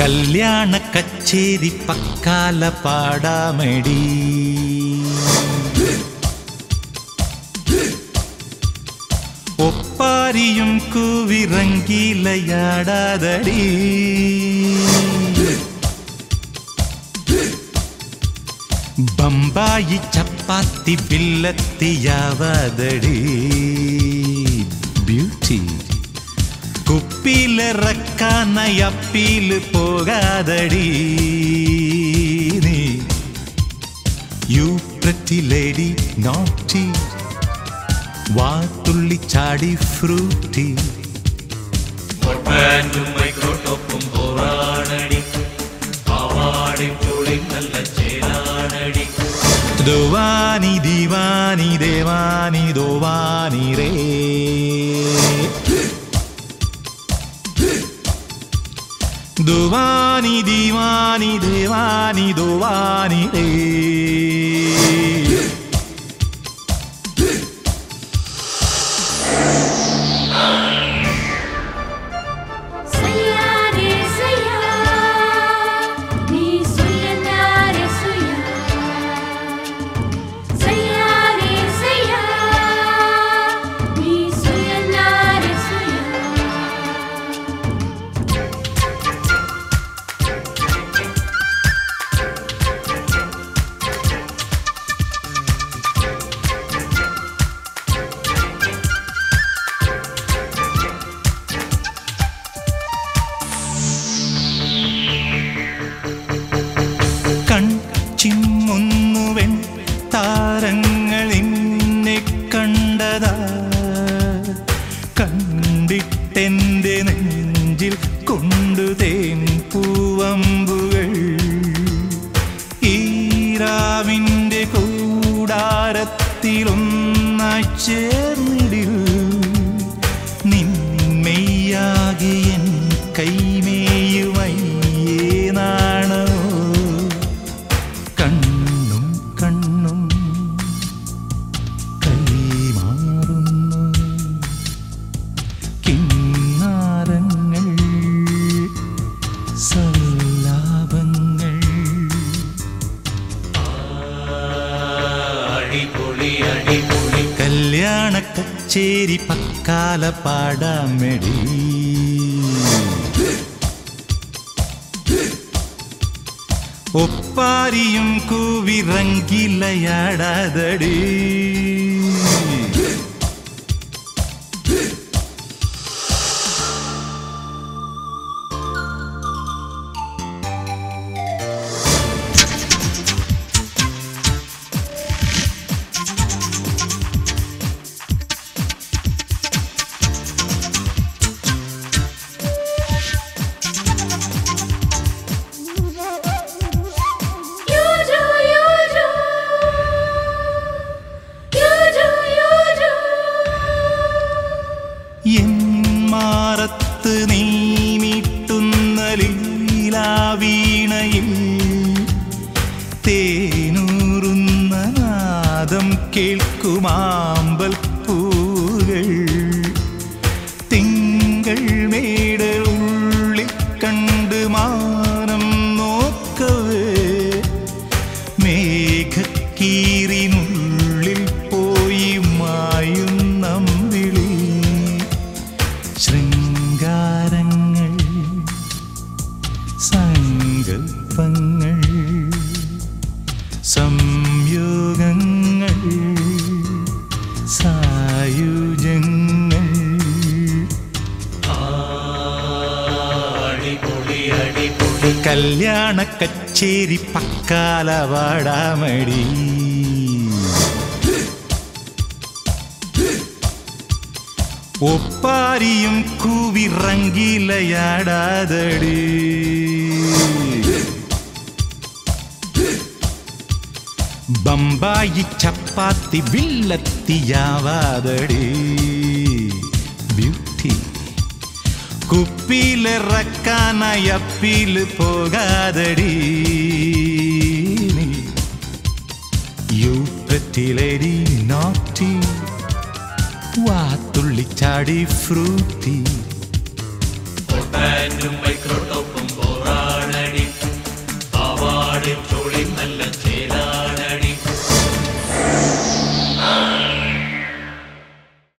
കല്യാണക്കച്ചേരി പക്കാല പാടാമെടി. ഒപ്പാരിയും കൂവിറങ്കിലയാടാതടി. ബമ്പായി ചപ്പാത്തി ബില്ലത്തിയാവാതടി. ബ്യൂട്ടി കുപ്പിയിലിറക്കാനായി അപ്പീല് പോകാതടി. നീ യു പ്രിറ്റി ലേഡി നോട്ടി വാത്തുള്ളി ചാടി ഫ്രൂട്ടി. ദോവാനി ദീവാനി ദേവാനി ദോവാനി രേ. ദോവാനി ദീവാനി ദേവാനി ദോവാനി രേ. കണ്ടിട്ടെന്റെ നെഞ്ചിൽ കൊണ്ടു തേൻ പൂവമ്പുകൾ. ഈരാവിൻ്റെ കൂടാരത്തിലൊന്നായി ചേർന്നിടിൽ. നിന്മയാകിയൻ കൈമേയുമയ്യേ നാണോ. കണ്ണും കണ്ണും കൈമാറുന്നു കിന്നാരങ്ങൾ സല്ലാപങ്ങൾ. കല്യാണക്കച്ചേരി പക്കാല പാടാമെടി. ഒപ്പാരിയും കൂവിറങ്കിലയാടാതടി. മാറത്ത് നീ മീട്ടുന്ന ലീലാവീണയിൽ തേനൂറുന്ന നാദം കേൾക്കുമാമ്പൽ പൂകൾ. തിങ്കൾ മേടലുള്ളിൽ കണ്ട് മാനം നോക്കവേ മേഘക്കീറിനുള്ളിൽ പോയി മായുന്നമ്പിളി. ശൃംഗാരങ്ങൾ സങ്കൽപ്പങ്ങൾ സംയോഗങ്ങൾ സായുജ്യങ്ങൾ. കല്യാണക്കച്ചേരി പക്കാല പാടാമെടി. ഒപ്പാരിയും കൂവിറങ്കിലയാടാതടി. ബമ്പായി ചപ്പാത്തി ബില്ലത്തിയാവാതടി. ബ്യൂട്ടി കുപ്പിയിലിറക്കാനായി അപ്പീല് പോകാതടി. യു പ്രിറ്റി ലേഡി നോട്ടി വാത്തുള്ളി ചാടി ഫ്രൂട്ടി.